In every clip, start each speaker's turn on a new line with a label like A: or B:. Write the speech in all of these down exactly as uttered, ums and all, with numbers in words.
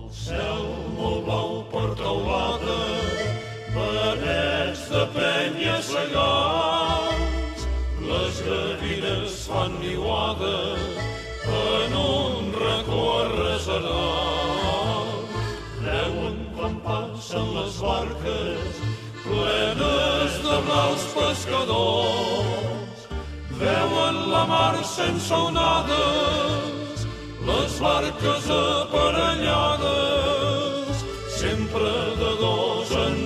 A: El cel molt blau per teulada, parets de penya segats, les gavines fan niuada en un racó arreserat. Veuen quan passen les barques plenes de blaus pescadors, veuen la mar sense onades, les barques aparellades, sempre de dos en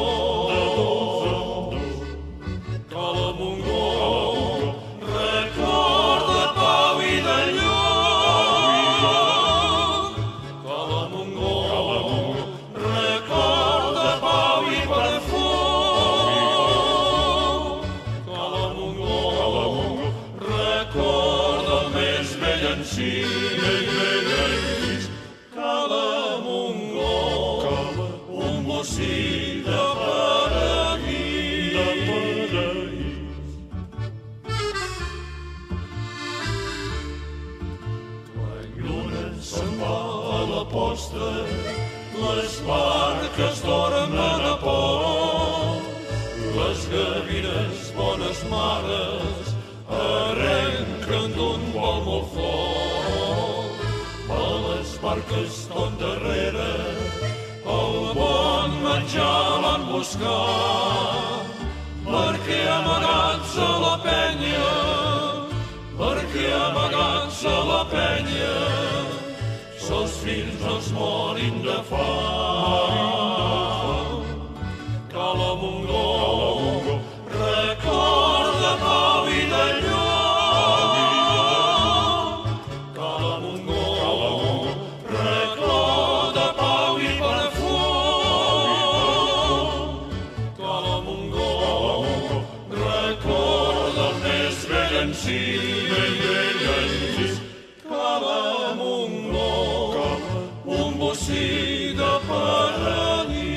A: dos. Cala Montgó recorda pau i de lloc. Cala Montgó recorda pau i perfum. Cala Montgó recorda el més vell en si. Cala Montgó, un bocí de paraís. La lluna se'n va a la posta, les barques dormen a port, les gavines, bones mares, arrenquen d'un vol molt fort. A les barques tot darrere el bon menjar l'han buscat, perquè amagats a la penya, perquè amagats a la penya, sols fills els morin de fam. Cala Montgó recorda pau i de lloc. Cala Montgó recorda pau i perfum. Cala Montgó recorda el més vell en si. Cala Montgó, un bocí de paradís.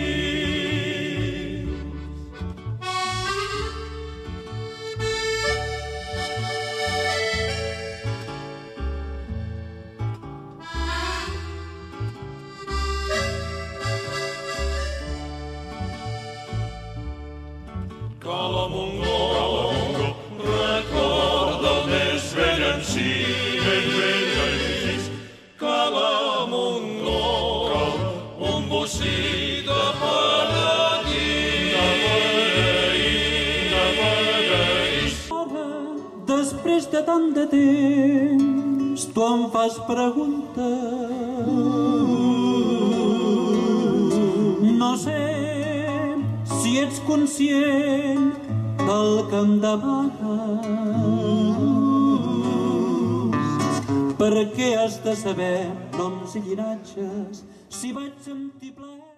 A: Cala Montgó recorda el més vell en si. Cala Montgó, un bocí de paradís.
B: Després de tant de temps, tu em fas preguntes. No sé si ets conscient del que em demanes. Per què has de saber noms i llinatges si vaig sentir plaer?